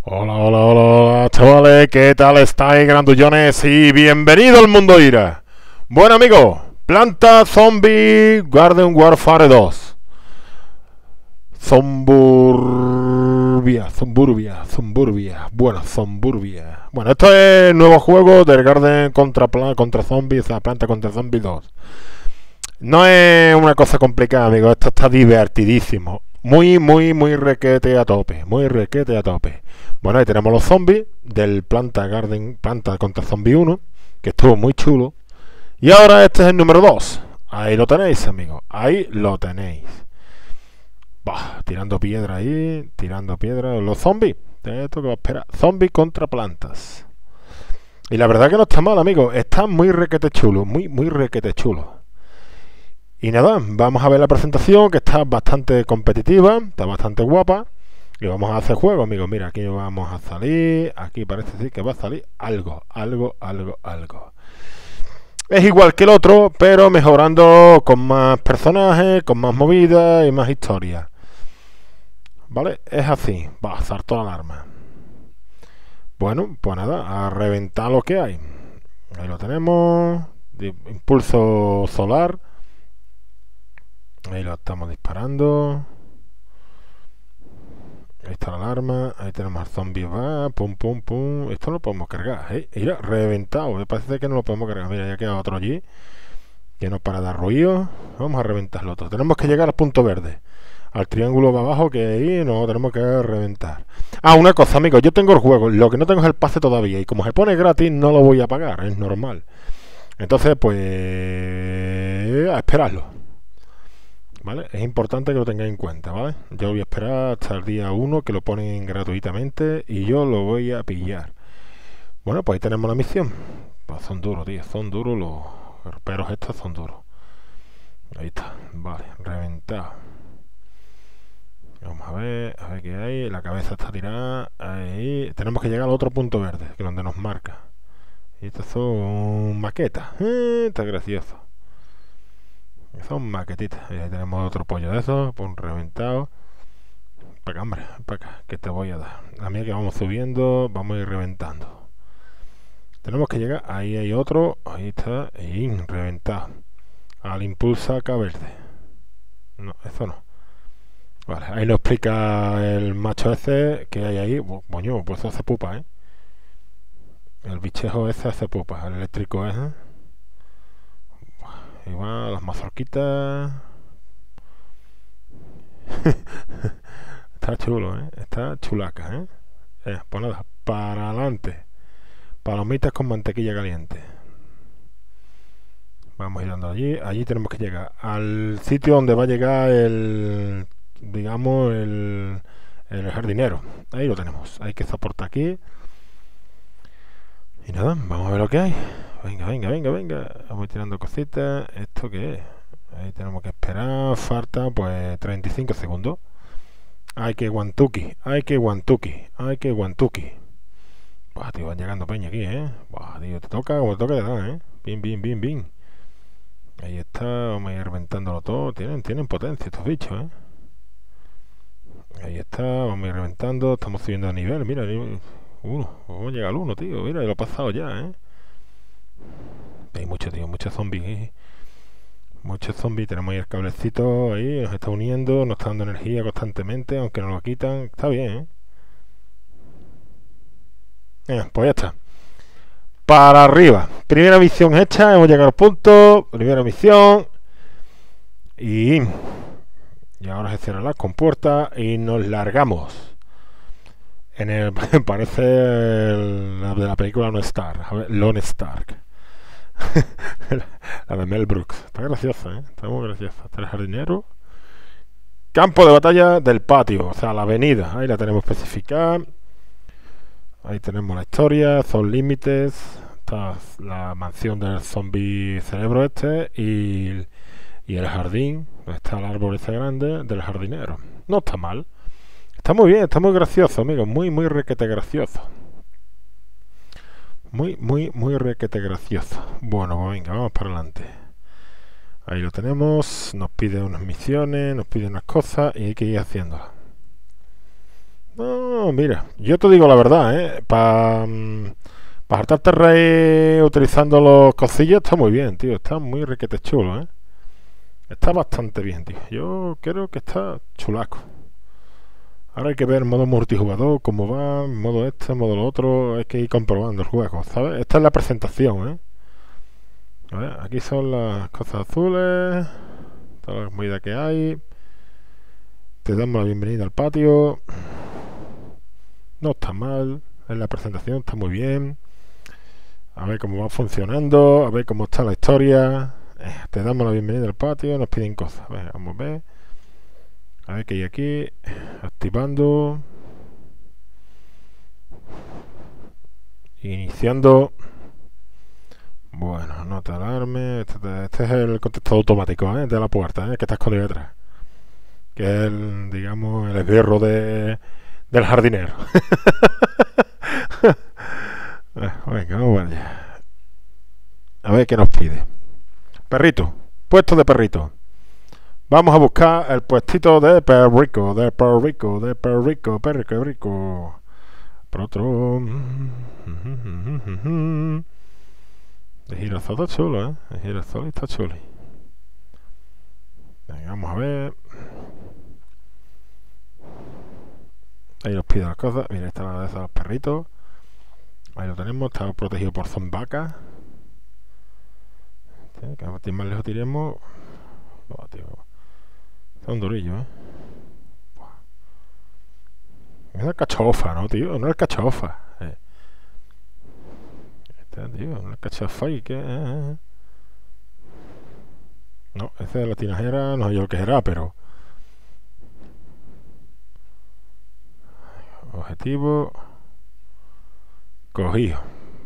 Hola, hola, hola, hola, chavales, ¿qué tal estáis, grandullones? Y bienvenido al mundo Ira. Bueno, amigos, Planta Zombie Garden Warfare 2. Zomburbia. Bueno, Zomburbia. Bueno, esto es el nuevo juego del Garden contra Zombies, o sea, Planta contra Zombie 2. No es una cosa complicada, amigos, esto está divertidísimo. Muy requete a tope. Muy requete a tope. Bueno, ahí tenemos los zombies del Planta contra Zombie 1, que estuvo muy chulo. Y ahora este es el número 2. Ahí lo tenéis, amigos. Ahí lo tenéis. Bah, tirando piedra ahí, tirando piedra. Los zombies. Esto que va a esperar. Zombies contra plantas. Y la verdad que no está mal, amigos. Está muy requete chulo. Muy requete chulo. Y nada, vamos a ver la presentación, que está bastante competitiva, está bastante guapa. Y vamos a hacer juego, amigos. Mira, aquí vamos a salir. Aquí parece decir que va a salir algo. Es igual que el otro, pero mejorando con más personajes, con más movidas y más historia. ¿Vale? Es así. Va a saltar la alarma. Bueno, pues nada, a reventar lo que hay. Ahí lo tenemos. Impulso solar. Ahí lo estamos disparando. Ahí está la alarma. Ahí tenemos al zombie. Va. Pum. Esto lo podemos cargar. Mira, reventado. Me parece que no lo podemos cargar. Mira, ya queda otro allí. Que no para dar ruido. Vamos a reventarlo otro. Tenemos que llegar al punto verde. Al triángulo de abajo, que ahí no tenemos que reventar. Ah, una cosa, amigos. Yo tengo el juego. Lo que no tengo es el pase todavía. Y como se pone gratis, no lo voy a pagar. Es normal. Entonces, pues, a esperarlo. ¿Vale? Es importante que lo tengáis en cuenta, ¿vale? Yo voy a esperar hasta el día 1 que lo ponen gratuitamente y yo lo voy a pillar. Bueno, pues ahí tenemos la misión. Pues son duros, tío, son duros los perros estos, son duros. Ahí está, vale, reventado. Vamos a ver qué hay. La cabeza está tirada. Ahí tenemos que llegar al otro punto verde, que es donde nos marca. Y estos son maquetas. Está gracioso. Son maquetitas. Y ahí tenemos otro pollo de esos, un reventado. Para acá, hombre, para acá, que te voy a dar. A mí que vamos subiendo, vamos a ir reventando. Tenemos que llegar, ahí hay otro, ahí está, y reventado. Al impulsa acá verde. No, eso no. Vale, ahí nos explica el macho ese que hay ahí. Boño, pues hace pupa, ¿eh? El bichejo ese hace pupa, el eléctrico ese. Y va, las mazorquitas. Está chulo, ¿eh? Está chulaca, ¿eh? Pues nada, para adelante. Palomitas con mantequilla caliente. Vamos girando allí. Allí tenemos que llegar al sitio donde va a llegar el, digamos, el jardinero. Ahí lo tenemos. Hay que soportar aquí. Y nada, vamos a ver lo que hay. Venga. Vamos tirando cositas. ¿Esto qué es? Ahí tenemos que esperar. Falta pues 35 segundos. Hay que guantuki. Buah, tío, van llegando peña aquí, ¿eh? Buah, tío, te toca como te toca de dar, ¿eh? Bien. Ahí está, vamos a ir reventándolo todo. Tienen potencia estos bichos, ¿eh? Ahí está, vamos a ir reventando. Estamos subiendo de nivel, mira, uno. Vamos a llegar al uno, tío. Mira, lo he pasado ya, ¿eh? Hay muchos, tío, muchos zombies, ¿eh? Muchos zombies, tenemos ahí el cablecito ahí, nos está uniendo, nos está dando energía constantemente, aunque nos lo quitan. Está bien, ¿eh? Pues ya está. Para arriba. Primera misión hecha, hemos llegado al punto. Primera misión. Y ahora se cierran las compuertas y nos largamos. En el parece la de la película Lone Stark. La de Mel Brooks. Está graciosa, ¿eh? Está muy graciosa. Está el jardinero. Campo de batalla del patio, o sea, la avenida. Ahí la tenemos especificada. Ahí tenemos la historia, son límites. Está la mansión del zombie cerebro este y el jardín. Está el árbol ese grande del jardinero. No está mal. Está muy bien, está muy gracioso, amigos. Muy requete gracioso. Muy requete gracioso. Bueno, pues venga, vamos para adelante. Ahí lo tenemos. Nos pide unas misiones, nos pide unas cosas y hay que ir haciéndolas. No, No, mira, yo te digo la verdad, para saltarte rey utilizando los cosillas está muy bien, tío. Está muy requete chulo, Está bastante bien, tío. Yo creo que está chulaco. Ahora hay que ver modo multijugador, cómo va, modo este, modo lo otro. Hay que ir comprobando el juego, ¿sabes? Esta es la presentación, A ver, aquí son las cosas azules, toda la comida que hay. Te damos la bienvenida al patio. No está mal, en la presentación está muy bien. A ver cómo va funcionando, a ver cómo está la historia. Te damos la bienvenida al patio, nos piden cosas. A ver, vamos a ver. A ver qué hay aquí. Activando. Iniciando. Bueno, no te alarmes. Este es el contestador automático, de la puerta, que está escondido detrás. Que es el, digamos, el esbirro del jardinero. Venga, vamos allá. A ver qué nos pide. Perrito, puesto de perrito. Vamos a buscar el puestito de perrico, perrico. Por otro. El girasol está chulo, El girasol está chulo. Venga, vamos a ver. Ahí nos pide las cosas. Mira, esta es la de esos perritos. Ahí lo tenemos, está protegido por zombacas. Que más lejos tiremos. Oh, tío. Está un durillo, Es una cachofa, ¿no, tío? No es cachofa. Tío, no es cachofa y que. No, ese de la tinajera no sé yo lo que será, pero. Objetivo. Cogido.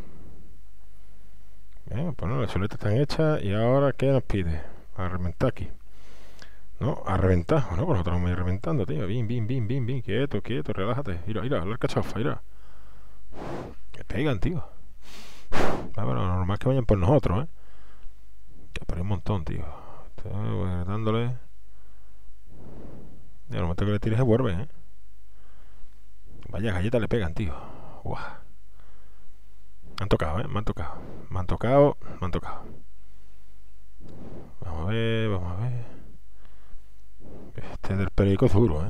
Bien, pues no, las chuletas están hechas. Y ahora, ¿qué nos pide? A reventar aquí. No, a reventar. Bueno, pues nosotros vamos a ir reventando, tío. Bien. Quieto, relájate. Mira, la cachofa, mira. Que pegan, tío. Bueno, normal es que vayan por nosotros, Ya, pero hay un montón, tío. Dándole. Y al momento que le tires se vuelve, Vaya galletas le pegan, tío. Uah. Me han tocado, Me han tocado. Vamos a ver. Este del periódico es duro,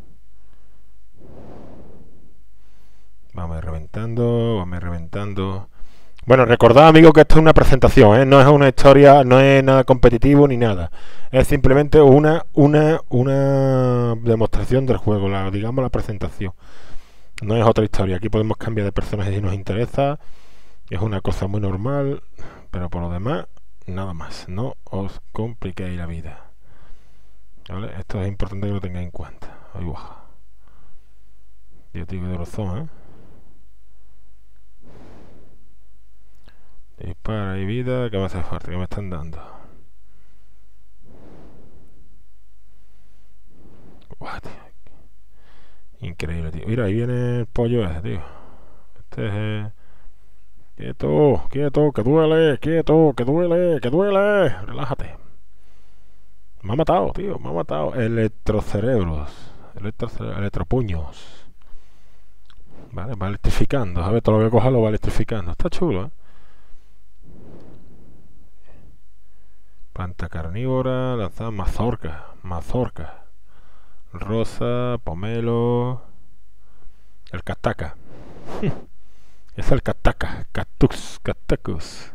Vamos a ir reventando. Bueno, recordad, amigos, que esto es una presentación, No es una historia, no es nada competitivo ni nada. Es simplemente una demostración del juego, digamos la presentación. No es otra historia. Aquí podemos cambiar de personaje si nos interesa. Es una cosa muy normal, pero por lo demás, nada más. No os compliquéis la vida. ¿Vale? Esto es importante que lo tengáis en cuenta. Ahí baja. Yo digo de los son, Dispara y vida, que me hace falta, que me están dando. Uah, tío. Increíble, tío. Mira, ahí viene el pollo ese, tío. Este es. Quieto, que duele, que duele. Relájate. Me ha matado, tío, Electrocerebros. Electropuños. Vale, va electrificando. A ver, todo lo que coja lo va electrificando. Está chulo, Planta carnívora, lanzada mazorca. Rosa, pomelo. El cataca. Es el cataca. Cactus.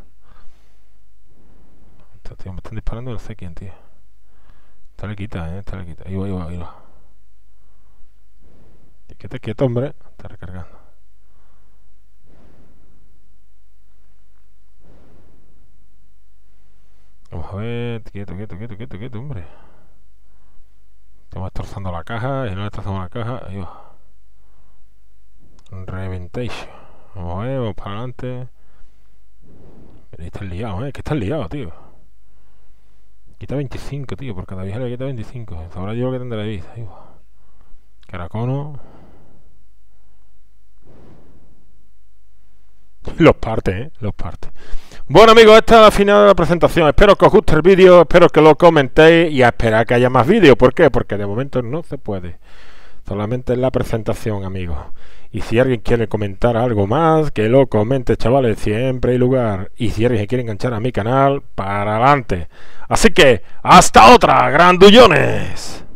Tío, me están disparando, no sé quién, tío. Está le quita. Ahí va. Quieto, hombre. Está recargando. Vamos a ver. Quieto, hombre. Estamos destrozando la caja. Y no destrozamos la caja. Ahí va. Reventation. Vamos a ver, vamos para adelante. Está liado, Que está liado, tío. Quita 25, tío. Por cada viaje le quita 25. Ahora yo lo que tendré de vida. Ahí va. Caracono. Los parte. Bueno, amigos, esta es la final de la presentación. Espero que os guste el vídeo, espero que lo comentéis y a esperar que haya más vídeos. ¿Por qué? Porque de momento no se puede. Solamente es la presentación, amigos. Y si alguien quiere comentar algo más, que lo comente, chavales, siempre hay lugar. Y si alguien quiere enganchar a mi canal, para adelante. Así que, hasta otra, grandullones.